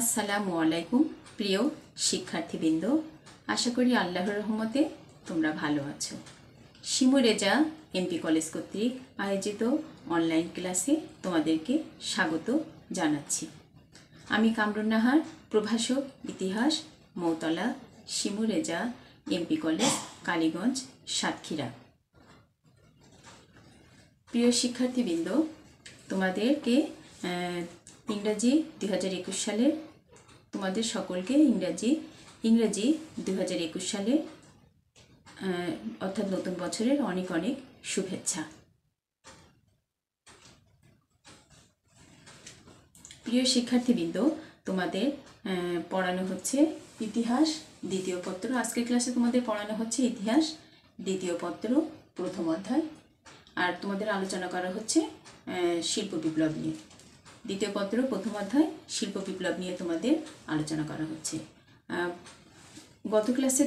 আসসালামু আলাইকুম প্রিয় শিক্ষার্থীবৃন্দ, আশা করি আল্লাহর রহমতে তোমরা ভালো আছো। শিমু রেজা এমপি কলেজ কর্তৃক আয়োজিত অনলাইন ক্লাসে তোমাদেরকে স্বাগত জানাচ্ছি। আমি কামরুন নাহার, প্রভাষক ইতিহাস, মৌতলা, শিমু রেজা এমপি কলেজ, কালীগঞ্জ, সাতক্ষীরা। প্রিয় শিক্ষার্থীবৃন্দ, তোমাদেরকে ইংরাজি 2021 সালের তোমাদের সকলকে ইংরাজি 2021 সালে অর্থাৎ নতুন বছরের অনেক অনেক শুভেচ্ছা। প্রিয় শিক্ষার্থীবৃন্দ, তোমাদের পড়ানো হচ্ছে ইতিহাস দ্বিতীয় পত্র। আজকের ক্লাসে তোমাদের পড়ানো হচ্ছে ইতিহাস দ্বিতীয় পত্র প্রথম অধ্যায়, আর তোমাদের আলোচনা করা হচ্ছে শিল্প বিপ্লব নিয়ে। দ্বিতীয় পত্র প্রথম অধ্যায় শিল্প বিপ্লব নিয়ে তোমাদের আলোচনা করা হচ্ছে। গত ক্লাসে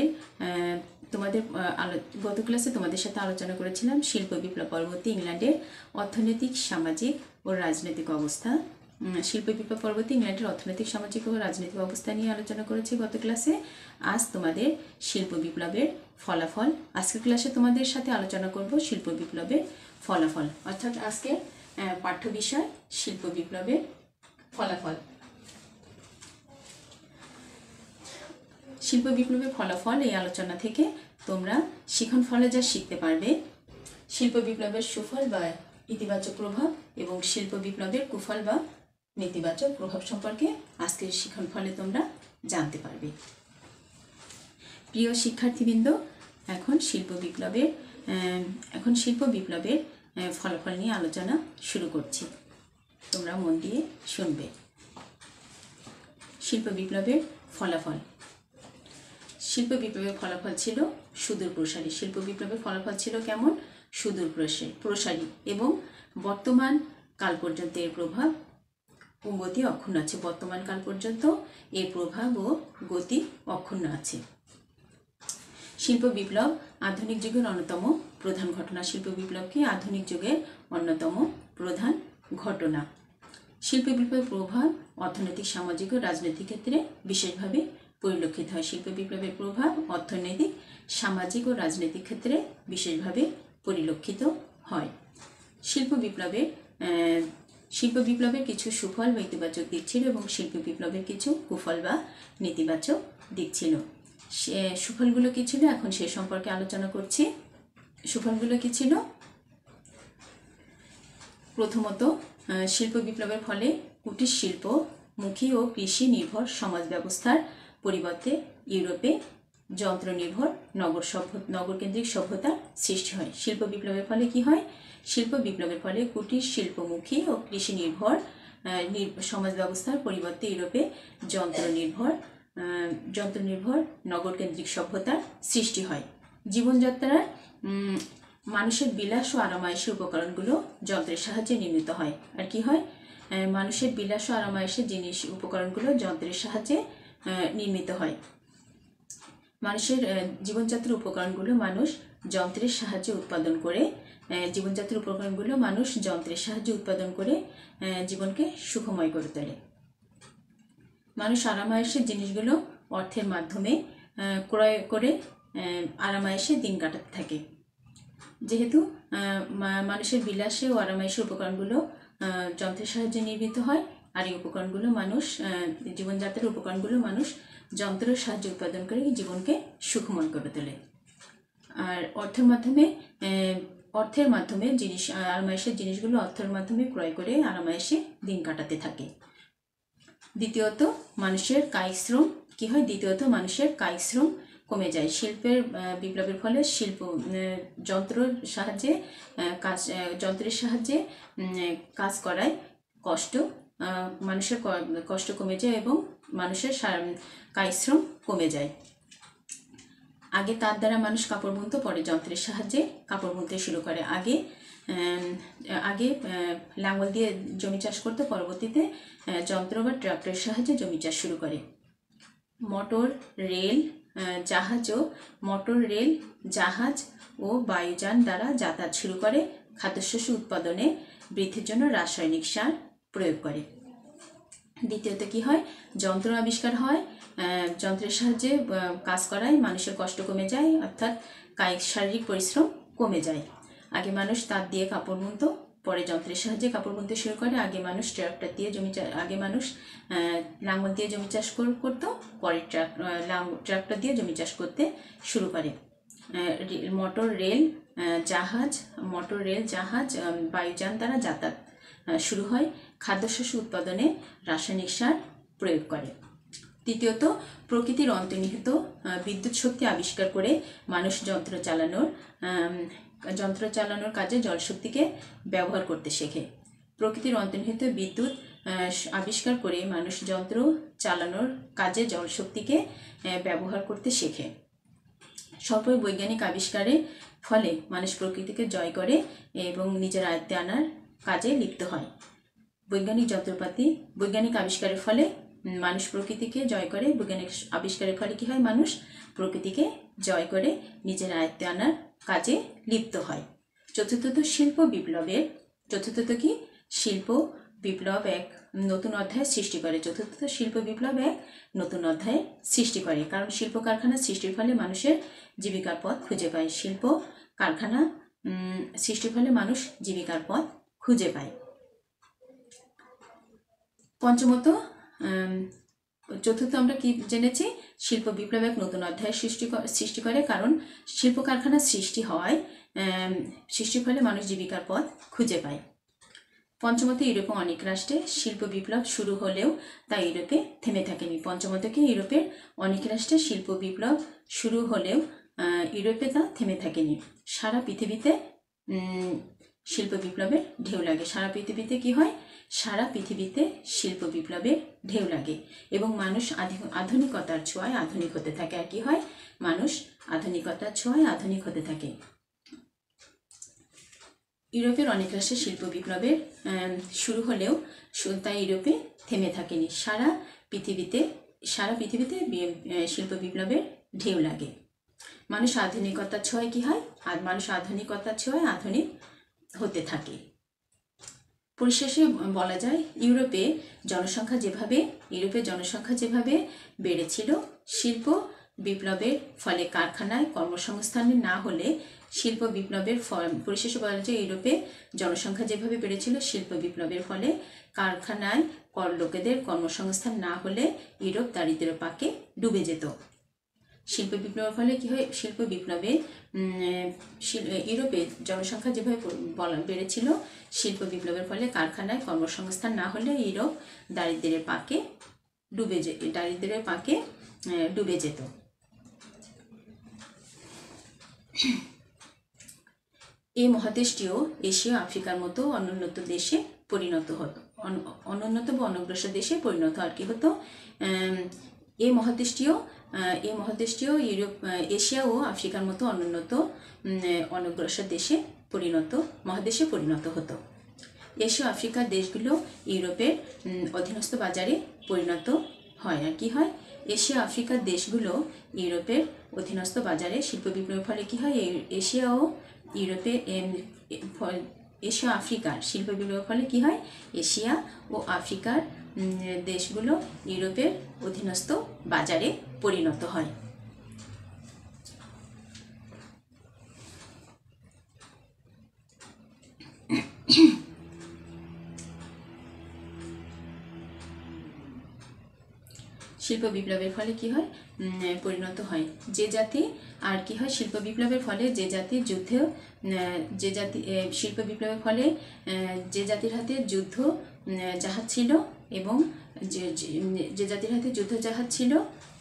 তোমাদের সাথে আলোচনা করেছিলাম শিল্প বিপ্লব পরবর্তী ইংল্যান্ডের অর্থনৈতিক, সামাজিক ও রাজনৈতিক অবস্থা। শিল্প বিপ্লব পরবর্তী ইংল্যান্ডের অর্থনৈতিক, সামাজিক ও রাজনৈতিক অবস্থা নিয়ে আলোচনা করেছি গত ক্লাসে। আজ তোমাদের শিল্প বিপ্লবের ফলাফল। আজকের ক্লাসে তোমাদের সাথে আলোচনা করব শিল্প বিপ্লবের ফলাফল, অর্থাৎ আজকের পাঠ্য বিষয় শিল্প বিপ্লবের ফলাফল। শিল্প বিপ্লবের ফলাফল এই আলোচনা থেকে তোমরা শিখন ফলে যা শিখতে পারবে, শিল্প বিপ্লবের সুফল বা ইতিবাচক প্রভাব এবং শিল্প বিপ্লবের কুফল বা নেতিবাচক প্রভাব সম্পর্কে আজকের শিখন ফলে তোমরা জানতে পারবে। প্রিয় শিক্ষার্থীবৃন্দ, এখন শিল্প বিপ্লবের ফলাফল নিয়ে আলোচনা শুরু করছি, তোমরা মন দিয়ে শুনবে। শিল্প বিপ্লবের ফলাফল। শিল্প বিপ্লবের ফলাফল ছিল সুদূর প্রসারী। শিল্প বিপ্লবের ফলাফল ছিল কেমন? সুদূর প্রসারী এবং বর্তমান কাল পর্যন্ত এর প্রভাব ও গতি অক্ষুণ্ণ আছে। বর্তমান কাল পর্যন্ত এর প্রভাব ও গতি অক্ষুণ্ণ আছে। শিল্প বিপ্লব আধুনিক যুগের অন্যতম প্রধান ঘটনা। শিল্প বিপ্লবকে আধুনিক যুগের অন্যতম প্রধান ঘটনা। শিল্প বিপ্লবের প্রভাব অর্থনৈতিক, সামাজিক ও রাজনৈতিক ক্ষেত্রে বিশেষভাবে পরিলক্ষিত হয়। শিল্প বিপ্লবের প্রভাব অর্থনৈতিক, সামাজিক ও রাজনৈতিক ক্ষেত্রে বিশেষভাবে পরিলক্ষিত হয়। শিল্প বিপ্লবের কিছু সুফল বা ইতিবাচক দিক ছিল এবং শিল্প বিপ্লবের কিছু কুফল বা নেতিবাচক দিক ছিল। সুফলগুলো কি ছিল এখন সে সম্পর্কে আলোচনা করছি। সুফলগুলো কি ছিল? প্রথমত, শিল্প বিপ্লবের ফলে কুটির শিল্পমুখী ও কৃষি নির্ভর সমাজ ব্যবস্থার পরিবর্তে ইউরোপে যন্ত্র নির্ভর নগরকেন্দ্রিক সভ্যতার সৃষ্টি হয়। শিল্প বিপ্লবের ফলে কি হয়? শিল্প বিপ্লবের ফলে কুটির শিল্পমুখী ও কৃষি নির্ভর সমাজ ব্যবস্থার পরিবর্তে ইউরোপে যন্ত্র নির্ভর নগরকেন্দ্রিক সভ্যতার সৃষ্টি হয়। জীবনযাত্রার মানুষের বিলাস ও আরামায়েশের উপকরণগুলো যন্ত্রের সাহায্যে নির্মিত হয়। আর কি হয়? মানুষের বিলাস ও আরামায়েশের উপকরণগুলো যন্ত্রের সাহায্যে নির্মিত হয়। মানুষের জীবনযাত্রার উপকরণগুলো মানুষ যন্ত্রের সাহায্যে উৎপাদন করে জীবনকে সুখময় করে তোলে। মানুষ আরামায়েশের জিনিসগুলো অর্থের মাধ্যমে ক্রয় করে আরামায়েশে দিন কাটাতে থাকে। যেহেতু মানুষের বিলাসে ও আরামায়েশের উপকরণগুলো যন্ত্রের সাহায্যে নির্মিত হয়, আর এই উপকরণগুলো জীবনযাত্রার উপকরণগুলো মানুষ যন্ত্রের সাহায্যে উৎপাদন করে জীবনকে সুখময় করে তোলে। আর অর্থের মাধ্যমে আরামায়েশের জিনিসগুলো অর্থের মাধ্যমে ক্রয় করে আরামায়েশে দিন কাটাতে থাকে। দ্বিতীয়ত, মানুষের কায়িক শ্রম কি হয়? মানুষের কায়িক শ্রম কমে যায়। শিল্পের বিপ্লবের ফলে যন্ত্রের সাহায্যে কাজ করায় মানুষের কষ্ট কমে যায় এবং মানুষের কায়িক শ্রম কমে যায়। আগে তার দ্বারা মানুষ কাপড় বুনতো, পরে যন্ত্রের সাহায্যে কাপড় বুনতে শুরু করে। আগে লাঙল দিয়ে জমি চাষ করতো, পরবর্তীতে যন্ত্র বা ট্রাক্টরের সাহায্যে জমি চাষ শুরু করে। মোটর, রেল, জাহাজ ও বায়ুযান দ্বারা যাতায়াত শুরু করে। খাদ্যশস্য উৎপাদনে বৃদ্ধির জন্য রাসায়নিক সার প্রয়োগ করে। দ্বিতীয়ত কি হয়, যন্ত্র আবিষ্কার হয়, যন্ত্রের সাহায্যে কাজ করায় মানুষের কষ্ট কমে যায়, অর্থাৎ কায়িক শারীরিক পরিশ্রম কমে যায়। আগে মানুষ তাঁত দিয়ে কাপড় বুনতো, পরে যন্ত্রের সাহায্যে কাপড় বুনতে শুরু করে। আগে মানুষ ট্রাক্টর দিয়ে আগে মানুষ লাঙল দিয়ে জমি চাষ করতো, পরে ট্রাক্টর দিয়ে জমি চাষ করতে শুরু করে। মোটর রেল জাহাজ বায়ুযান দ্বারা যাতায়াত শুরু হয়। খাদ্যশস্য উৎপাদনে রাসায়নিক সার প্রয়োগ করে। তৃতীয়ত, প্রকৃতির অন্তর্নিহিত বিদ্যুৎ শক্তি আবিষ্কার করে মানুষ যন্ত্র চালানোর কাজে জলশক্তিকে ব্যবহার করতে শেখে। প্রকৃতির অন্তর্নিহিত বিদ্যুৎ আবিষ্কার করে মানুষ যন্ত্র চালানোর কাজে জলশক্তিকে ব্যবহার করতে শেখে। স্বল্প বৈজ্ঞানিক আবিষ্কারের ফলে মানুষ প্রকৃতিকে জয় করে এবং নিজের আয়ত্তে আনার কাজে লিপ্ত হয়। বৈজ্ঞানিক আবিষ্কারের ফলে মানুষ প্রকৃতিকে জয় করে। বৈজ্ঞানিক আবিষ্কারের ফলে কি হয়, মানুষ প্রকৃতিকে জয় করে নিজের আয়ত্তে আনার কাজে লিপ্ত হয়। চতুর্থত, শিল্প বিপ্লব এক নতুন অধ্যায় সৃষ্টি করে। শিল্প বিপ্লব এক নতুন অধ্যায় সৃষ্টি করে, কারণ শিল্প কারখানা সৃষ্টির ফলে মানুষের জীবিকার পথ খুঁজে পায়। শিল্প কারখানা সৃষ্টির ফলে মানুষ জীবিকার পথ খুঁজে পায়। চতুর্থ আমরা কি জেনেছি, শিল্প বিপ্লব এক নতুন অধ্যায় সৃষ্টি করে, কারণ শিল্প কারখানা সৃষ্টির ফলে মানুষ জীবিকার পথ খুঁজে পায়। পঞ্চমত, ইউরোপে অনেক রাষ্ট্রে শিল্প বিপ্লব শুরু হলেও তা ইউরোপে থেমে থাকেনি। ইউরোপের অনেক রাষ্ট্রে শিল্প বিপ্লব শুরু হলেও ইউরোপে তা থেমে থাকেনি। সারা পৃথিবীতে শিল্প বিপ্লবের ঢেউ লাগে। সারা পৃথিবীতে কি হয়, সারা পৃথিবীতে শিল্প বিপ্লবের ঢেউ লাগে এবং মানুষ আধুনিকতার ছোঁয়ায় আধুনিক হতে থাকে। আর কি হয়, মানুষ আধুনিকতার ছোঁয়ায় আধুনিক হতে থাকে। ইউরোপের অনেক রাষ্ট্রে শিল্প বিপ্লবের শুরু হলেও তা ইউরোপে থেমে থাকেনি। সারা পৃথিবীতে শিল্প বিপ্লবের ঢেউ লাগে। মানুষ আধুনিকতার ছোঁয়ায় কি হয়, আর মানুষ আধুনিকতার ছোঁয়ায় আধুনিক হতে থাকে। পরিশেষে বলা যায়, ইউরোপে জনসংখ্যা যেভাবে বেড়েছিল, শিল্প বিপ্লবের ফলে কারখানায় কর্মসংস্থান না হলে পরিশেষে বলা যায়, ইউরোপে জনসংখ্যা যেভাবে বেড়েছিল, শিল্প বিপ্লবের ফলে কারখানায় লোকেদের কর্মসংস্থান না হলে ইউরোপ দারিদ্র্যের পাকে ডুবে যেত। শিল্প বিপ্লবের ফলে কি হয়, ইউরোপে জনসংখ্যা যেভাবে বেড়েছিল, শিল্প বিপ্লবের ফলে কারখানায় কর্মসংস্থান না হলে ইউরোপ দারিদ্র্যের পাকে ডুবে যেত। এই মহাদেশটিও এশিয়া আফ্রিকার মতো অনুন্নত দেশে পরিণত হতো, অনুন্নত বা অনগ্রসর দেশে পরিণত আর কি হতো। এই মহাদেশটিও এশিয়া ও আফ্রিকার মতো অনুন্নত অনগ্রসর মহাদেশে পরিণত হতো। এশিয়া আফ্রিকার দেশগুলো ইউরোপের অধীনস্থ বাজারে পরিণত হয়। আর কি হয়, এশিয়া আফ্রিকার দেশগুলো ইউরোপের অধীনস্থ বাজারে শিল্প বিপ্লবের ফলে কি হয়, এশিয়া আফ্রিকার শিল্প বিপ্লবের ফলে কি হয়, এশিয়া ও আফ্রিকার দেশগুলো ইউরোপের অধীনস্থ বাজারে পরিণত হয়। শিল্প বিপ্লবের ফলে কি হয়, পরিণত হয় যে জাতি, আর কি হয়, শিল্প বিপ্লবের ফলে শিল্প বিপ্লবের ফলে যে জাতির হাতে যুদ্ধ জাহাজ ছিল এবং যে জাতির হাতে যুদ্ধ জাহাজ ছিল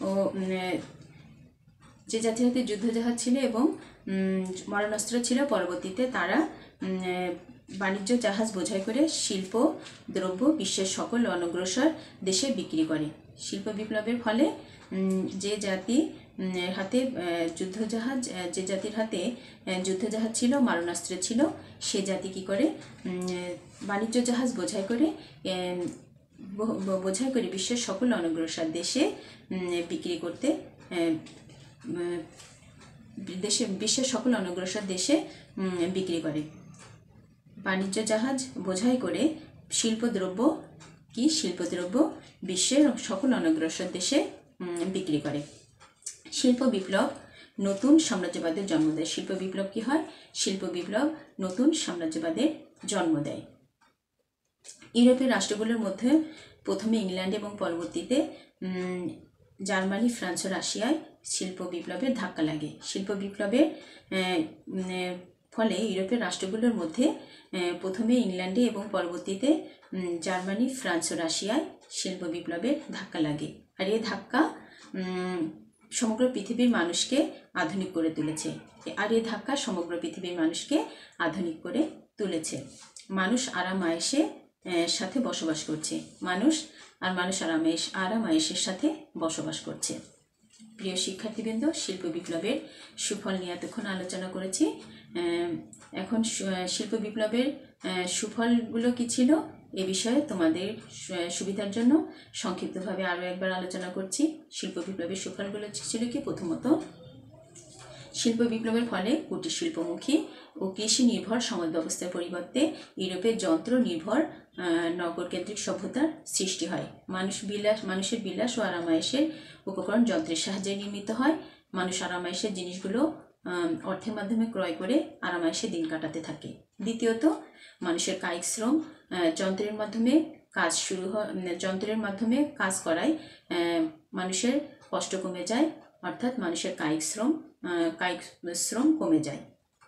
এবং মারণাস্ত্র ছিল, পরবর্তীতে তারা বাণিজ্য জাহাজ বোঝাই করে শিল্প দ্রব্য বিশ্বের সকল অনগ্রসর দেশে বিক্রি করে। শিল্প বিপ্লবের ফলে যে জাতির হাতে যুদ্ধজাহাজ ছিল, মারণাস্ত্র ছিল, সে জাতি কি করে, বাণিজ্য জাহাজ বোঝাই করে বিশ্বের সকল অনগ্রসর দেশে বিক্রি করতে বিশ্বের সকল অনগ্রসর দেশে বিক্রি করে। বাণিজ্য জাহাজ বোঝাই করে শিল্পদ্রব্য কি শিল্পদ্রব্য বিশ্বের সকল অনগ্রসর দেশে বিক্রি করে। শিল্প বিপ্লব নতুন সাম্রাজ্যবাদের জন্ম দেয়। শিল্প বিপ্লব কি হয়? শিল্প বিপ্লব নতুন সাম্রাজ্যবাদের জন্ম দেয়। ইউরোপের রাষ্ট্রগুলোর মধ্যে প্রথমে ইংল্যান্ড এবং পরবর্তীতে জার্মানি, ফ্রান্স ও রাশিয়ায় শিল্প বিপ্লবের ধাক্কা লাগে। শিল্প বিপ্লবের ফলে ইউরোপের রাষ্ট্রগুলোর মধ্যে প্রথমে ইংল্যান্ডে এবং পরবর্তীতে জার্মানি, ফ্রান্স ও রাশিয়ায় শিল্প বিপ্লবের ধাক্কা লাগে। আর এই ধাক্কা সমগ্র পৃথিবীর মানুষকে আধুনিক করে তুলেছে। সমগ্র পৃথিবীর মানুষকে আধুনিক করে তুলেছে। মানুষ আরাম আয়েশে সাথে বসবাস করছে। মানুষ আরাম আয়েশের সাথে বসবাস করছে। প্রিয় শিক্ষার্থীবৃন্দ, শিল্প বিপ্লবের সুফল নিয়ে এতক্ষণ আলোচনা করেছি। এখন শিল্প বিপ্লবের সুফলগুলো কি ছিল এ বিষয়ে তোমাদের সুবিধার জন্য সংক্ষিপ্তভাবে আরও একবার আলোচনা করছি। শিল্প বিপ্লবের সুফলগুলো ছিল কি? প্রথমত, শিল্প বিপ্লবের ফলে কুটির শিল্পমুখী ও কৃষি নির্ভর সমাজ ব্যবস্থার পরিবর্তে ইউরোপের যন্ত্র নির্ভর নগরকেন্দ্রিক সভ্যতার সৃষ্টি হয়। মানুষের বিলাস ও আরামায়েশের উপকরণ যন্ত্রের সাহায্যে নির্মিত হয়। মানুষ আরামায়েশের জিনিসগুলো অর্থের মাধ্যমে ক্রয় করে আরামায়েশে দিন কাটাতে থাকে। দ্বিতীয়ত, মানুষের কায়িক শ্রম যন্ত্রের মাধ্যমে কাজ করায় মানুষের কষ্ট কমে যায়, অর্থাৎ মানুষের কায়িক শ্রম কমে যায়।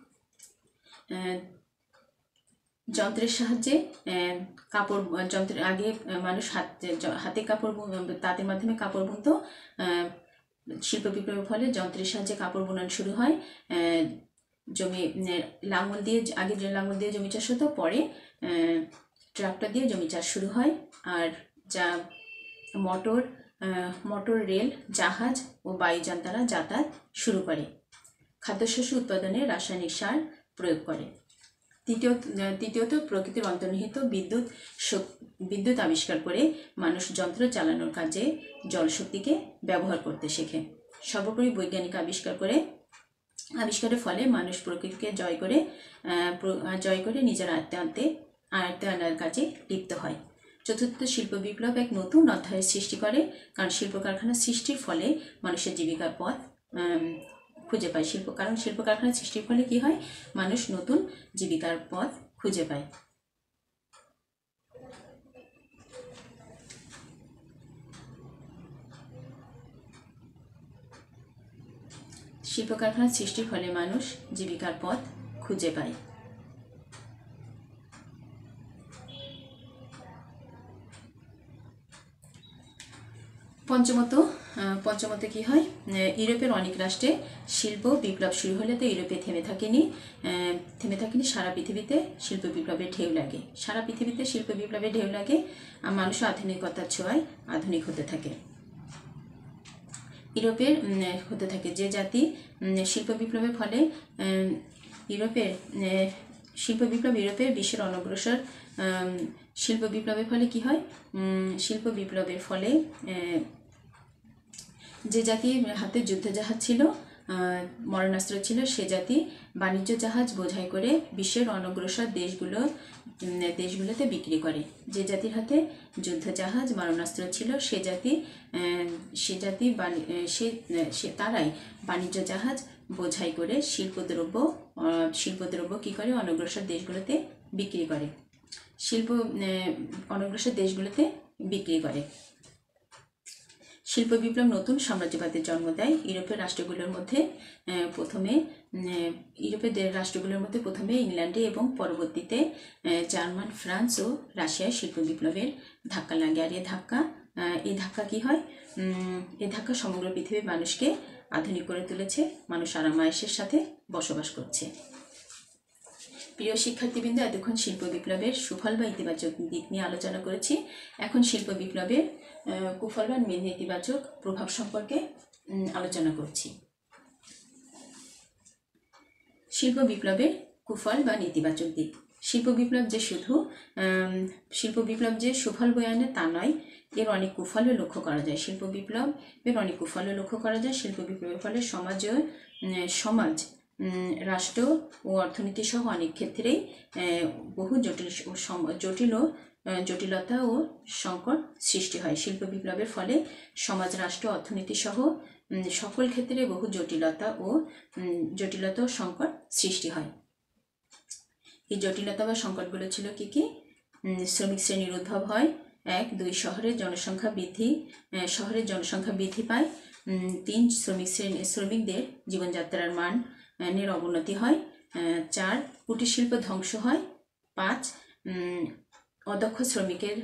যন্ত্রের সাহায্যে আগে মানুষ হাতে কাপড়, তাঁতের মাধ্যমে কাপড় বুনত। শিল্প বিপ্লবের ফলে যন্ত্রের সাহায্যে কাপড় বোনানো শুরু হয়। লাঙল দিয়ে জমি চাষ হতো, পরে ট্রাক্টর দিয়ে জমি চাষ শুরু হয়। আর যা মোটর, রেল, জাহাজ ও বায়ুযান দ্বারা যাতায়াত শুরু করে। খাদ্যশস্য উৎপাদনে রাসায়নিক সার প্রয়োগ করে। তৃতীয়ত, প্রকৃতির অন্তর্নিহিত বিদ্যুৎ আবিষ্কার করে মানুষ যন্ত্র চালানোর কাজে জলশক্তিকে ব্যবহার করতে শেখে। সর্বোপরি বৈজ্ঞানিক আবিষ্কারের ফলে মানুষ প্রকৃতিকে জয় করে নিজের আয়ত্তে আনার কাজে লিপ্ত হয়। চতুর্থ, শিল্প বিপ্লব এক নতুন অধ্যায়ের সৃষ্টি করে, কারণ শিল্প কারখানা সৃষ্টির ফলে মানুষের জীবিকার পথ খুঁজে পায়। শিল্প কারখানা সৃষ্টির ফলে কি হয়? মানুষ নতুন জীবিকার পথ খুঁজে পায়। শিল্প কারখানার সৃষ্টির ফলে মানুষ জীবিকার পথ খুঁজে পায়। পঞ্চমতে কি হয়? ইউরোপের অনেক রাষ্ট্রে শিল্প বিপ্লব শুরু হলে তো ইউরোপে থেমে থাকেনি, সারা পৃথিবীতে শিল্প বিপ্লবের ঢেউ লাগে। আর মানুষ আধুনিকতার ছোঁয়ায় আধুনিক হতে থাকে। যে জাতি শিল্প বিপ্লবের ফলে ইউরোপের বিশ্বের অনগ্রসর। শিল্প বিপ্লবের ফলে কি হয়? শিল্প বিপ্লবের ফলে যে জাতির হাতে যুদ্ধজাহাজ ছিল, মরণাস্ত্র ছিল, সে জাতি বাণিজ্য জাহাজ বোঝাই করে বিশ্বের অনগ্রসর দেশগুলোতে বিক্রি করে। যে জাতির হাতে যুদ্ধজাহাজ, মরণাস্ত্র ছিল, তারাই বাণিজ্য জাহাজ বোঝাই করে শিল্পদ্রব্য কি করে? অনগ্রসর দেশগুলোতে বিক্রি করে। অনগ্রসর দেশগুলোতে বিক্রি করে। শিল্প বিপ্লব নতুন সাম্রাজ্যবাদের জন্ম দেয়। ইউরোপের রাষ্ট্রগুলোর মধ্যে প্রথমে ইংল্যান্ডে এবং পরবর্তীতে জার্মান, ফ্রান্স ও রাশিয়ায় শিল্প বিপ্লবের ধাক্কা লাগে। আর এই ধাক্কা কি হয়? এই ধাক্কা সমগ্র পৃথিবীর মানুষকে আধুনিক করে তুলেছে। মানুষ আরাম-আয়েশের সাথে বসবাস করছে। প্রিয় শিক্ষার্থীবৃন্দ, এতক্ষণ শিল্প বিপ্লবের সুফল বা ইতিবাচক দিক নিয়ে আলোচনা করেছি। এখন শিল্প বিপ্লবের কুফল বা নেতিবাচক প্রভাব সম্পর্কে আলোচনা করছি। শিল্প বিপ্লবের কুফল বা নেতিবাচক দিক। শিল্প বিপ্লব যে সুফল বয়ে আনে তা নয়, এর অনেক কুফলও লক্ষ্য করা যায়। শিল্প বিপ্লবের ফলে সমাজ রাষ্ট্র ও অর্থনীতি সহ অনেক ক্ষেত্রেই বহু জটিলতা ও সংকট সৃষ্টি হয়। শিল্প বিপ্লবের ফলে সমাজ, রাষ্ট্র, অর্থনীতি সহ সকল ক্ষেত্রে বহু জটিলতা ও সংকট সৃষ্টি হয়। এই জটিলতা বা সংকটগুলো ছিল কি কি? শ্রমিক শ্রেণীর উদ্ভব হয়। 1, 2 শহরের জনসংখ্যা বৃদ্ধি পায়। 3 শ্রমিকদের জীবনযাত্রার মানের অবনতি হয়। 4 কুটির শিল্প ধ্বংস হয়। 5 অদক্ষ শ্রমিকের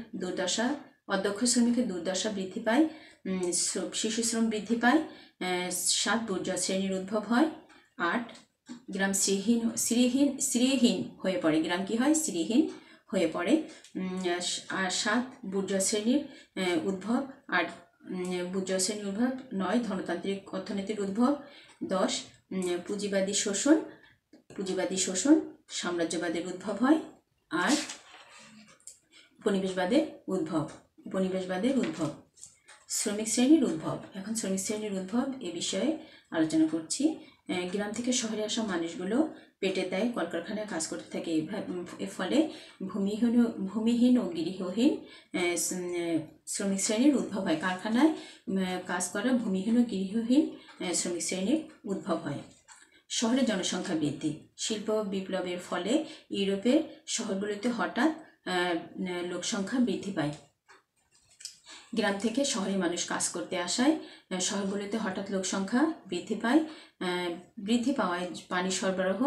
দুর্দশা বৃদ্ধি পায়। শিশু শ্রম বৃদ্ধি পায়। 7 বুর্জোয়া শ্রেণীর উদ্ভব হয়। 8 গ্রাম শ্রীহীন হয়ে পড়ে। গ্রাম কি হয়? শ্রীহীন হয়ে পড়ে। আর 7 বুর্জোয়া শ্রেণীর উদ্ভব। 8 বুর্জোয়া শ্রেণীর উদ্ভব। 9 ধনতান্ত্রিক অর্থনীতির উদ্ভব। 10 পুঁজিবাদী শোষণ সাম্রাজ্যবাদের উদ্ভব হয়। আর উপনিবেশবাদের উদ্ভব। শ্রমিক শ্রেণীর উদ্ভব। এখন শ্রমিক শ্রেণীর উদ্ভব এ বিষয়ে আলোচনা করছি। গ্রাম থেকে শহরে আসা মানুষগুলো পেটের দায়ে কলকারখানায় কাজ করতে থাকে। এর ফলে ভূমিহীন ও গৃহহীন শ্রমিক শ্রেণীর উদ্ভব হয়। কারখানায় কাজ করা ভূমিহীন ও গৃহহীন শ্রমিক শ্রেণীর উদ্ভব হয়। শহরে জনসংখ্যা বৃদ্ধি। শিল্প বিপ্লবের ফলে ইউরোপের শহরগুলোতে হঠাৎ লোকসংখ্যা বৃদ্ধি পায়। গ্রাম থেকে শহরে মানুষ কাজ করতে আসায় শহরগুলোতে হঠাৎ লোকসংখ্যা বৃদ্ধি পায়। বৃদ্ধি পাওয়ায় পানি সরবরাহ,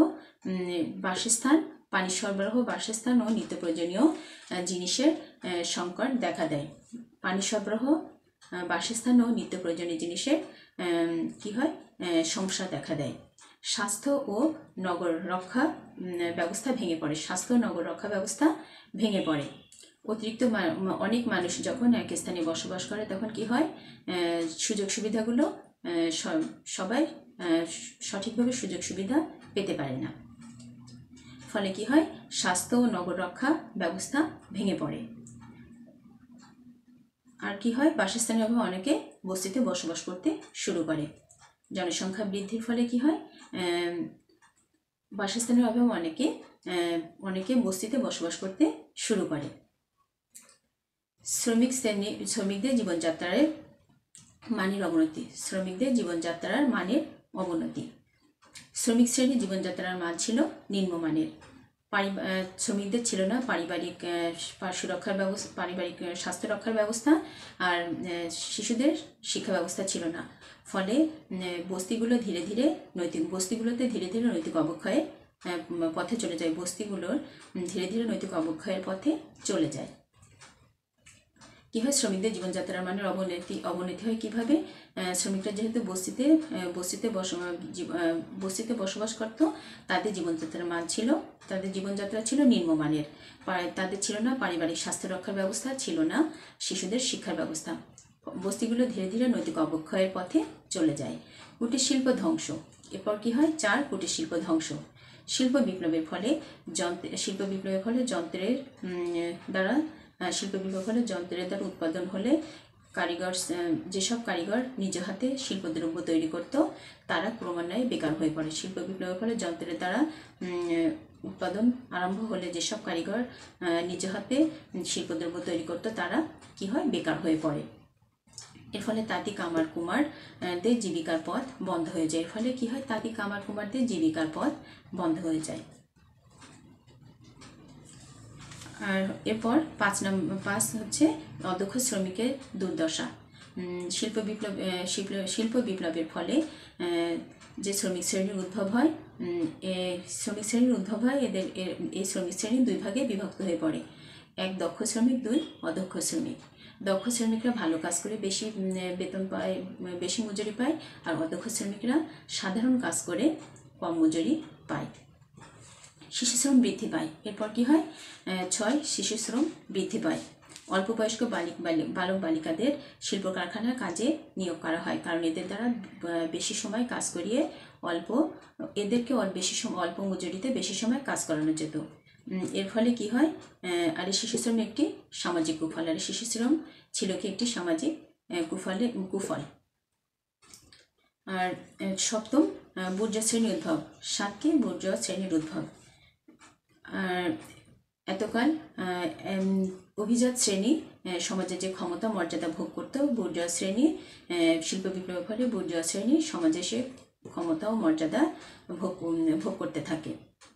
বাসস্থান ও নিত্য প্রয়োজনীয় জিনিসের সংকট দেখা দেয়। পানি সরবরাহ, বাসস্থান ও নিত্য প্রয়োজনীয় জিনিসের কি হয়? সমস্যা দেখা দেয়। স্বাস্থ্য ও নগর রক্ষা ব্যবস্থা ভেঙে পড়ে। অতিরিক্ত অনেক মানুষ যখন এক স্থানে বসবাস করে তখন কি হয়? সুযোগ সুবিধাগুলো সবাই সঠিকভাবে সুযোগ সুবিধা পেতে পারে না। ফলে কি হয়? স্বাস্থ্য ও নগর রক্ষা ব্যবস্থা ভেঙে পড়ে। আর কি হয়? বাসস্থানের অভাবে অনেকে বস্তিতে বসবাস করতে শুরু করে। জনসংখ্যা বৃদ্ধির ফলে কি হয়? বাসস্থানের অভাবে অনেকে বস্তিতে বসবাস করতে শুরু করে। শ্রমিকদের জীবনযাত্রার মানের অবনতি। শ্রমিক শ্রেণীর জীবনযাত্রার মান ছিল নিম্নমানের। শ্রমিকদের ছিল না পারিবারিক স্বাস্থ্য রক্ষার ব্যবস্থা, আর শিশুদের শিক্ষা ব্যবস্থা ছিল না। ফলে বস্তিগুলোতে ধীরে ধীরে নৈতিক অবক্ষয়ের পথে চলে যায়। কি হয়? শ্রমিকদের জীবনযাত্রার মানের অবনতি হয় কিভাবে? শ্রমিকরা যেহেতু বস্তিতে বসবাস করত, তাদের জীবনযাত্রা ছিল নিম্নমানের। তাদের ছিল না পারিবারিক স্বাস্থ্য রক্ষার ব্যবস্থা, ছিল না শিশুদের শিক্ষার ব্যবস্থা। বস্তিগুলো ধীরে ধীরে নৈতিক অবক্ষয়ের পথে চলে যায়। কুটির শিল্প ধ্বংস। এরপর কি হয়? 4 কুটির শিল্প ধ্বংস। শিল্প বিপ্লবের ফলে যন্ত্রের দ্বারা উৎপাদন হলে যেসব কারিগর নিজ হাতে শিল্পদ্রব্য তৈরি করত তারা ক্রমান্বয়ে বেকার হয়ে পড়ে। শিল্প বিপ্লবের ফলে যন্ত্রের দ্বারা উৎপাদন আরম্ভ হলে যেসব কারিগর নিজ হাতে শিল্পদ্রব্য তৈরি করত তারা কি হয়? বেকার হয়ে পড়ে। এর ফলে তাঁতি কামার কুমারদের জীবিকার পথ বন্ধ হয়ে যায়। আর এরপর 5 হচ্ছে অদক্ষ শ্রমিকের দুর্দশা। শিল্প বিপ্লবের ফলে যে শ্রমিক শ্রেণীর উদ্ভব হয়, এই শ্রমিক শ্রেণী 2 ভাগে বিভক্ত হয়ে পড়ে। 1 দক্ষ শ্রমিক, 2 অদক্ষ শ্রমিক। দক্ষ শ্রমিকরা ভালো কাজ করে বেশি বেতন পায়, বেশি মজুরি পায়, আর অদক্ষ শ্রমিকরা সাধারণ কাজ করে কম মজুরি পায়। শিশু শ্রম বৃদ্ধি পায়। এরপর কি হয়? 6 শিশু শ্রম বৃদ্ধি পায়। অল্প বয়স্ক বালক বালিকাদের শিল্প কারখানার কাজে নিয়োগ করা হয়, কারণ এদের দ্বারা বেশি সময় কাজ করিয়ে অল্প মজুরিতে বেশি সময় কাজ করানো যেত। এর ফলে কি হয়? আর শিশু শ্রম একটি সামাজিক কুফল। শিশু শ্রম ছিল কি? একটি সামাজিক কুফল। আর 7 বুর্জোয়া শ্রেণীর উদ্ভব। 7 কি বুর্জোয়া শ্রেণীর উদ্ভব। আর এতকাল অভিজাত শ্রেণী সমাজে যে ক্ষমতা মর্যাদা ভোগ করত, বুর্জোয়া শ্রেণী শিল্প বিপ্লবের ফলে বুর্জোয়া শ্রেণী সমাজে সে ক্ষমতা ও মর্যাদা ভোগ করতে থাকে।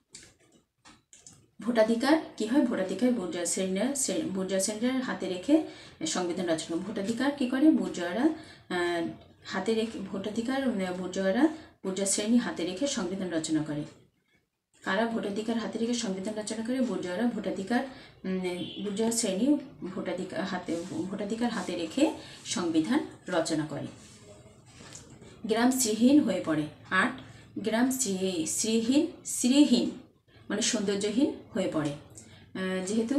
ভোটাধিকার কি হয়? ভোটাধিকার বুর্জোয়া শ্রেণীর হাতে রেখে সংবিধান রচনা। ভোটাধিকার কি করে? বুর্জোয়ারা হাতে রেখে ভোটাধিকার বুর্জোয়া শ্রেণী হাতে রেখে সংবিধান রচনা করে। কারা ভোটাধিকার হাতে রেখে সংবিধান রচনা করে? বুর্জোয়া শ্রেণী ভোটাধিকার হাতে রেখে সংবিধান রচনা করে। গ্রাম শ্রীহীন হয়ে পড়ে। 8 গ্রাম শ্রীহীন মানে সৌন্দর্যহীন হয়ে পড়ে। যেহেতু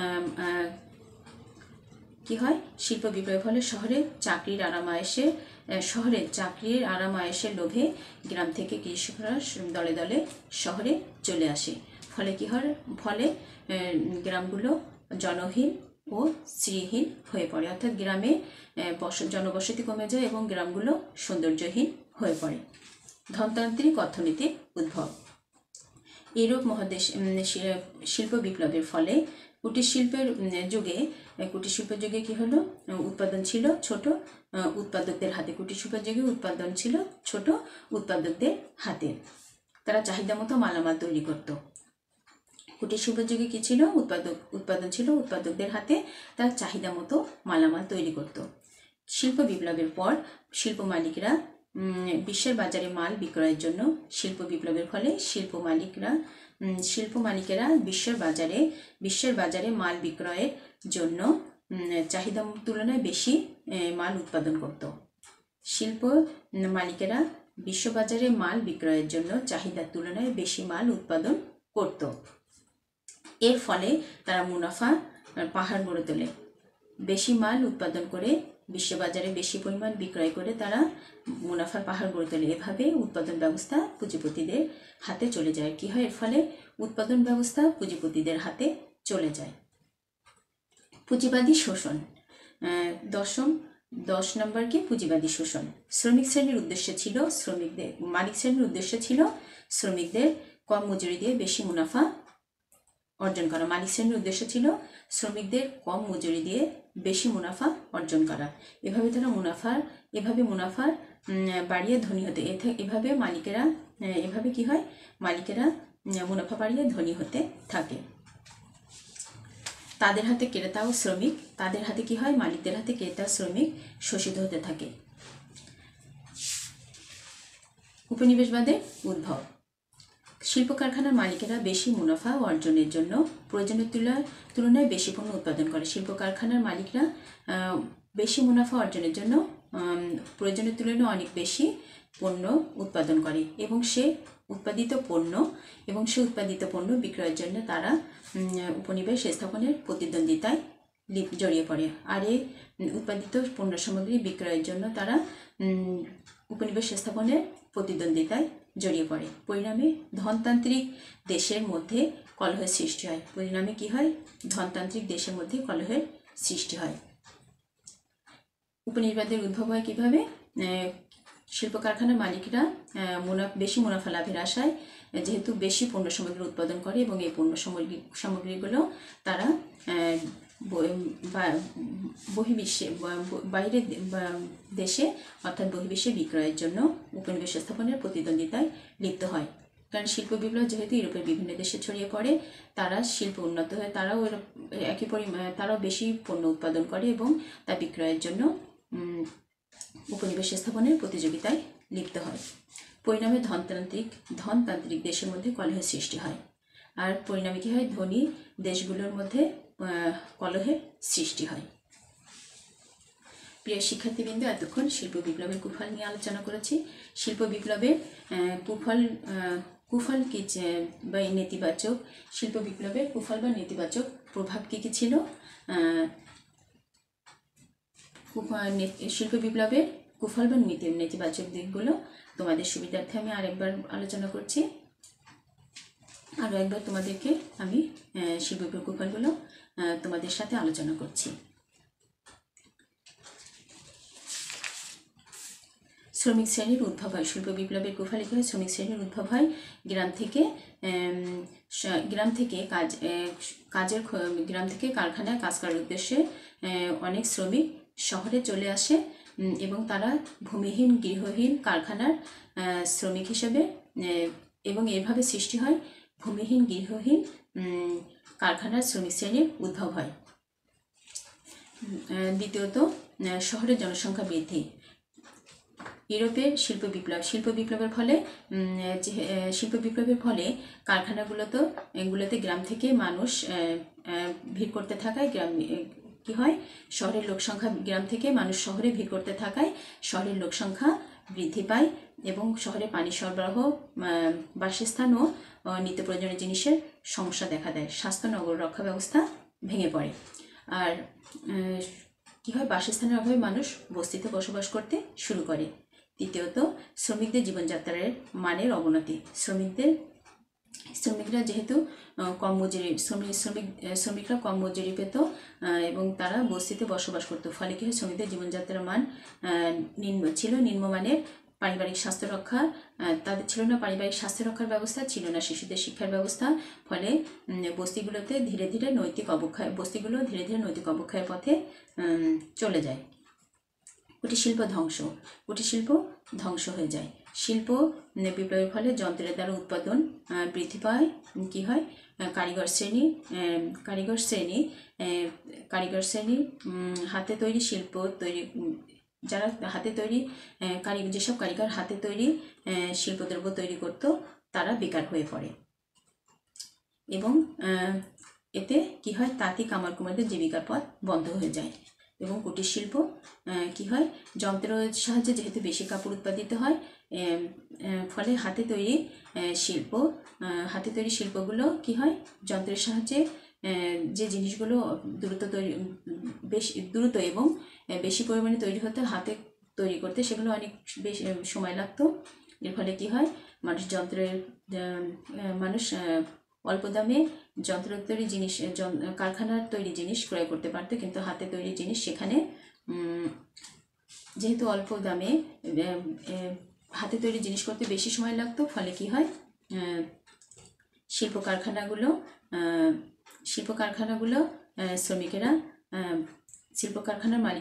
কি হয়? শিল্প বিপ্লবের ফলে শহরে চাকরির আরাম আয়েসের লোভে গ্রাম থেকে কৃষকরা দলে দলে শহরে চলে আসে। ফলে কি হয়? ফলে গ্রামগুলো জনহীন ও শ্রীহীন হয়ে পড়ে, অর্থাৎ গ্রামে জনবসতি কমে যায় এবং গ্রামগুলো সৌন্দর্যহীন হয়ে পড়ে। ধনতান্ত্রিক অর্থনীতির উদ্ভব। ইউরোপ মহাদেশে শিল্প বিপ্লবের ফলে কুটির শিল্পের যুগে কি হলো? উৎপাদন ছিল ছোট উৎপাদকদের হাতে। কুটির শিল্পের যুগে উৎপাদন ছিল ছোট উৎপাদকদের হাতে। তারা চাহিদা মতো মালামাল তৈরি করত। কুটির শিল্পের যুগে কি ছিল? উৎপাদন ছিল উৎপাদকদের হাতে, তারা চাহিদা মতো মালামাল তৈরি করত। শিল্প বিপ্লবের পর শিল্প মালিকরা বিশ্বের বাজারে মাল বিক্রয়ের জন্য শিল্প বিপ্লবের ফলে শিল্প মালিকেরা বিশ্বের বাজারে মাল বিক্রয়ের জন্য চাহিদার তুলনায় বেশি মাল উৎপাদন করত। শিল্প মালিকেরা বিশ্ববাজারে মাল বিক্রয়ের জন্য চাহিদার তুলনায় বেশি মাল উৎপাদন করত। এর ফলে তারা মুনাফা পাহাড় গড়ে তোলে। বেশি মাল উৎপাদন করে বিশ্ববাজারে বেশি পরিমাণ বিক্রয় করে তারা মুনাফার পাহাড় গড়ে তোলে। এভাবে উৎপাদন ব্যবস্থা পুঁজিপতিদের হাতে চলে যায়। কি হয়? এর ফলে উৎপাদন ব্যবস্থা পুঁজিপতিদের হাতে চলে যায়। পুঁজিবাদী শোষণ। 10 নম্বর কি? পুঁজিবাদী শোষণ। মালিক শ্রেণীর উদ্দেশ্য ছিল শ্রমিকদের কম মজুরি দিয়ে বেশি মুনাফা অর্জন করা। মালিক শ্রেণীর উদ্দেশ্য ছিল শ্রমিকদের কম মজুরি দিয়ে বেশি মুনাফা অর্জন করা। এভাবে তারা মুনাফা বাড়িয়ে ধনী হতে। এভাবে কি হয়? মালিকেরা মুনাফা বাড়িয়ে ধনী হতে থাকে। তাদের হাতে ক্রেতা ও শ্রমিক, তাদের হাতে কি হয়? মালিকদের হাতে ক্রেতা শ্রমিক শোষিত হতে থাকে। উপনিবেশবাদের উদ্ভব। শিল্প কারখানার মালিকেরা বেশি মুনাফা অর্জনের জন্য প্রয়োজনের তুলনায় বেশি পণ্য উৎপাদন করে। শিল্প কারখানার মালিকরা বেশি মুনাফা অর্জনের জন্য প্রয়োজনের তুলনায় অনেক বেশি পণ্য উৎপাদন করে এবং সে উৎপাদিত পণ্য বিক্রয়ের জন্য তারা উপনিবেশ স্থাপনের প্রতিদ্বন্দ্বিতায় জড়িয়ে পড়ে। আর এই উৎপাদিত পণ্য সামগ্রী বিক্রয়ের জন্য তারা উপনিবেশ স্থাপনের প্রতিদ্বন্দ্বিতায় জড়িয়ে পড়ে। পরিণামে ধনতান্ত্রিক দেশের মধ্যে কলহের সৃষ্টি হয়। পরিণামে কি হয়? ধনতান্ত্রিক দেশের মধ্যে কলহের সৃষ্টি হয়। উপনিবেশবাদের উদ্ভব হয় কিভাবে? শিল্প কারখানার মালিকরা বেশি মুনাফা লাভের আশায় যেহেতু বেশি পণ্য সামগ্রী উৎপাদন করে এবং এই পণ্য সামগ্রীগুলো তারা বাইরের দেশে অর্থাৎ বহির্বিশ্বে বিক্রয়ের জন্য উপনিবেশ স্থাপনের প্রতিদ্বন্দ্বিতায় লিপ্ত হয়। কারণ শিল্প বিপ্লব যেহেতু ইউরোপের বিভিন্ন দেশে ছড়িয়ে পড়ে, তারা শিল্প উন্নত হয়, তারাও বেশি পণ্য উৎপাদন করে এবং তা বিক্রয়ের জন্য উপনিবেশ স্থাপনের প্রতিযোগিতায় লিপ্ত হয়। পরিণামে ধনতান্ত্রিক দেশের মধ্যে কলহের সৃষ্টি হয়। আর পরিণামে কি হয়? ধনী দেশগুলোর মধ্যে কলহের সৃষ্টি হয়। প্রিয় শিক্ষার্থীবৃন্দ, এতক্ষণ শিল্প বিপ্লবের কুফল নিয়ে আলোচনা করেছি। শিল্প বিপ্লবের কুফল কি বা নেতিবাচক, শিল্প বিপ্লবের কুফল বা নেতিবাচক প্রভাব কি কি ছিল, শিল্প বিপ্লবের কুফল বা নেতিবাচক দিকগুলো তোমাদের সুবিধার্থে আমি আরেকবার আলোচনা করছি। আরও একবার তোমাদেরকে আমি শিল্প বিপ্লবের কুফলগুলো তোমাদের সাথে আলোচনা করছি। শ্রমিক শ্রেণীর উদ্ভব হয়। শিল্প বিপ্লবের কুফলে কী হয়, শ্রমিক শ্রেণীর উদ্ভব হয়। গ্রাম থেকে গ্রাম থেকে কারখানায় কাজ করার উদ্দেশ্যে অনেক শ্রমিক শহরে চলে আসে এবং তারা ভূমিহীন গৃহহীন কারখানার শ্রমিক হিসেবে এবং এভাবে সৃষ্টি হয় ভূমিহীন গৃহহীন কারখানার শ্রমিক শ্রেণীর উদ্ভব হয়। দ্বিতীয়ত, শহরের জনসংখ্যা বৃদ্ধি। ইউরোপের শিল্প বিপ্লবের ফলে কারখানাগুলোতে গ্রাম থেকে মানুষ ভিড় করতে থাকায় কি হয়, শহরের লোকসংখ্যা গ্রাম থেকে মানুষ শহরে ভিড় করতে থাকায় শহরের লোকসংখ্যা বৃদ্ধি পায় এবং শহরে পানি সরবরাহ, বাসস্থান ও নিত্য প্রয়োজনীয় জিনিসের সমস্যা দেখা দেয়। স্বাস্থ্য নগর রক্ষা ব্যবস্থা ভেঙে পড়ে। আর কি হয়, বাসস্থানের অভাবে মানুষ বস্তিতে বসবাস করতে শুরু করে। তৃতীয়ত, শ্রমিকদের জীবনযাত্রার মানের অবনতি। শ্রমিকরা যেহেতু কম মজুরি শ্রমিকরা কম মজুরি পেত এবং তারা বস্তিতে বসবাস করত, ফলে কি হয়, শ্রমিকদের জীবনযাত্রার মান নিম্নমানের। পারিবারিক স্বাস্থ্য রক্ষা তাদের ছিল না, পারিবারিক স্বাস্থ্য রক্ষার ব্যবস্থা ছিল না, শিশুদের শিক্ষার ব্যবস্থা। ফলে বস্তিগুলো ধীরে ধীরে নৈতিক অবক্ষয়ের পথে চলে যায়। কুটিরশিল্প ধ্বংস হয়ে যায়। শিল্প বিপ্লবের ফলে যন্ত্রের দ্বারা উৎপাদন বৃদ্ধি পায়। কি হয়, কারিগর শ্রেণী হাতে তৈরি শিল্প তৈরি, যারা হাতে তৈরি যেসব কারিগর হাতে তৈরি শিল্পদ্রব্য তৈরি করত, তারা বেকার হয়ে পড়ে এবং এতে কি হয়, তাঁতি কামার কুমারদের জীবিকার পথ বন্ধ হয়ে যায়। এবং কুটির শিল্প কি হয়, যন্ত্রের সাহায্যে যেহেতু বেশি কাপড় উৎপাদিত হয়, ফলে হাতে তৈরি শিল্পগুলো কি হয়, যন্ত্রের সাহায্যে যে জিনিসগুলো দ্রুত এবং বেশি পরিমাণে তৈরি হতে, হাতে তৈরি করতে সেগুলো অনেক বেশি সময় লাগতো। এর ফলে কি হয়, মানুষ অল্প দামে কারখানার তৈরি জিনিস ক্রয় করতে পারতো, কিন্তু হাতে তৈরি জিনিস সেখানে যেহেতু অল্প দামে হাতে তৈরি জিনিস করতে বেশি সময় লাগতো, ফলে কি হয়, শিল্প কারখানাগুলো শ্রমিকেরা শিল্প কারখানার মালিক,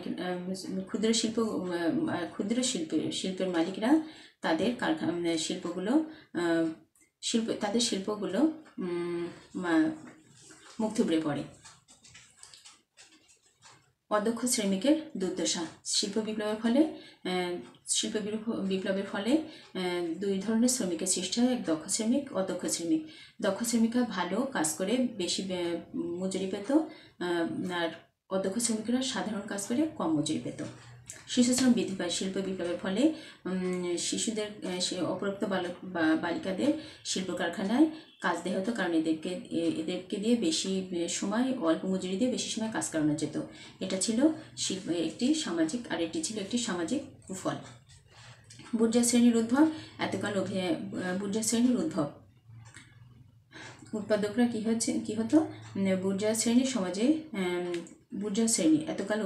ক্ষুদ্র শিল্পের মালিকরা তাদের শিল্পগুলো মুখ থুবড়ে পড়ে। অদক্ষ শ্রমিকের দুর্দশা। শিল্প বিপ্লবের ফলে দুই ধরনের শ্রমিকের সৃষ্টি হয়, এক দক্ষ শ্রমিক, অদক্ষ শ্রমিক। দক্ষ শ্রমিকরা ভালো কাজ করে বেশি মজুরি পেত, আর অদক্ষ শ্রমিকরা সাধারণ কাজ করে কম মজুরি পেত। শিশু শ্রম বৃদ্ধি পায়। শিল্প বিপ্লবের ফলে শিশুদের অপ্রাপ্ত বালিকাদের শিল্প কারখানায় কাজ দেওয়া হতো, কারণ এদেরকে দিয়ে বেশি সময়, অল্প মজুরি দিয়ে বেশি সময় কাজ করানো যেত। এটা ছিল একটি সামাজিক, আর এটি ছিল একটি সামাজিক কুফল। বুর্জোয়া শ্রেণীর উদ্ভব। উৎপাদকরা কি হতো, বুর্জোয়া শ্রেণী এতকাল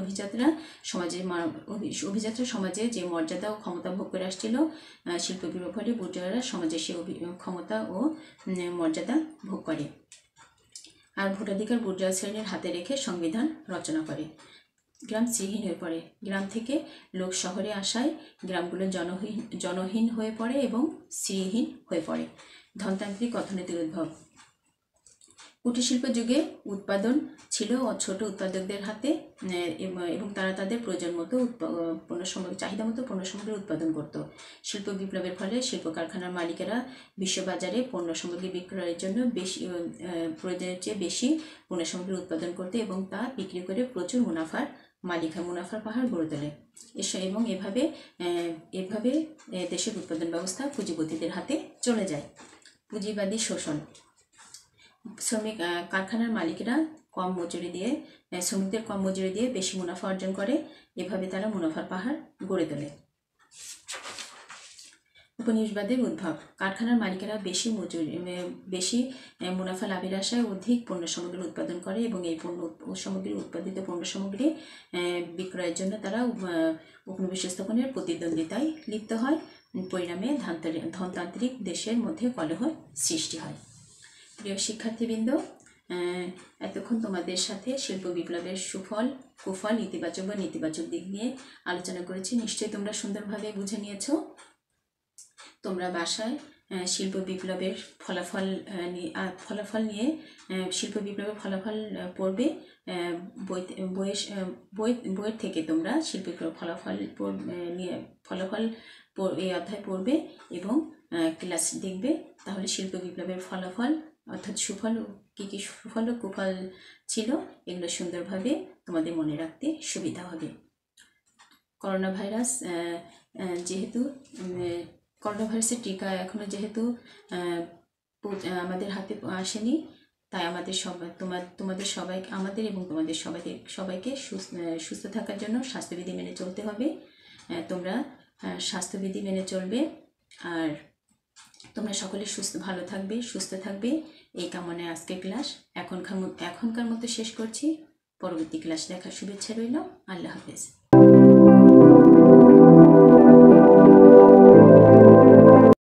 অভিজাতরা সমাজে যে মর্যাদা ও ক্ষমতা ভোগ করে আসছিল, শিল্প বিপ্লবের ফলে বুর্জোয়ারা সমাজে সে ক্ষমতা ও মর্যাদা ভোগ করে। আর ভোটাধিকার বুর্জোয়া শ্রেণীর হাতে রেখে সংবিধান রচনা করে। গ্রাম শ্রীহীন হয়ে পড়ে। গ্রাম থেকে লোক শহরে আসায় গ্রামগুলো জনহীন হয়ে পড়ে এবং শ্রীহীন হয়ে পড়ে। ধনতান্ত্রিক অর্থনীতির উদ্ভব। কুটির শিল্প যুগে উৎপাদন ছিল ছোট উৎপাদকদের হাতে এবং তারা তাদের প্রয়োজন মতো চাহিদা মতো পণ্য সামগ্রী উৎপাদন করত। শিল্প বিপ্লবের ফলে শিল্প কারখানার মালিকেরা বিশ্ববাজারে পণ্য সামগ্রী বিক্রয়ের জন্য প্রয়োজনের চেয়ে বেশি পণ্য সামগ্রী উৎপাদন করতে এবং তা বিক্রি করে প্রচুর মুনাফার পাহাড় গড়ে তোলে। এবং এভাবে দেশের উৎপাদন ব্যবস্থা পুঁজিপতিদের হাতে চলে যায়। পুঁজিবাদী শোষণ। কারখানার মালিকেরা শ্রমিকদের কম মজুরি দিয়ে বেশি মুনাফা অর্জন করে, এভাবে তারা মুনাফার পাহাড় গড়ে তোলে। উপনিবেশবাদের উদ্ভব। কারখানার মালিকেরা বেশি মুনাফা লাভের আশায় অধিক পণ্য সামগ্রী উৎপাদন করে এবং এই উৎপাদিত পণ্য সামগ্রী বিক্রয়ের জন্য তারা উপনিবেশ স্থাপনের প্রতিদ্বন্দ্বিতায় লিপ্ত হয়। পরিণামে ধনতান্ত্রিক দেশের মধ্যে কলহ সৃষ্টি হয়। প্রিয় শিক্ষার্থীবৃন্দ, এতক্ষণ তোমাদের সাথে শিল্প বিপ্লবের সুফল, কুফল, ইতিবাচক বা নেতিবাচক দিক নিয়ে আলোচনা করেছি। নিশ্চয়ই তোমরা সুন্দরভাবে বুঝে নিয়েছো। তোমরা বাসায় শিল্প বিপ্লবের ফলাফল নিয়ে শিল্প বিপ্লবের ফলাফল পড়বে। বইয়ের থেকে তোমরা শিল্প বিপ্লবের ফলাফল নিয়ে এই অধ্যায় পড়বে এবং ক্লাস দেখবে। তাহলে শিল্প বিপ্লবের ফলাফল অর্থাৎ সুফল, কী কী সুফল ও কুফল ছিল, এগুলো সুন্দরভাবে তোমাদের মনে রাখতে সুবিধা হবে। করোনা ভাইরাসের টিকা এখনও যেহেতু আমাদের হাতে আসেনি, তাই আমাদের এবং তোমাদের সবাইকে সুস্থ থাকার জন্য স্বাস্থ্যবিধি মেনে চলতে হবে। তোমরা স্বাস্থ্যবিধি মেনে চলবে আর তোমরা সকলে ভালো থাকবে, সুস্থ থাকবে, এই কামনায় আজকের ক্লাস এখনকার মতো শেষ করছি। পরবর্তী ক্লাস দেখার শুভেচ্ছা রইল। আল্লাহ হাফেজ।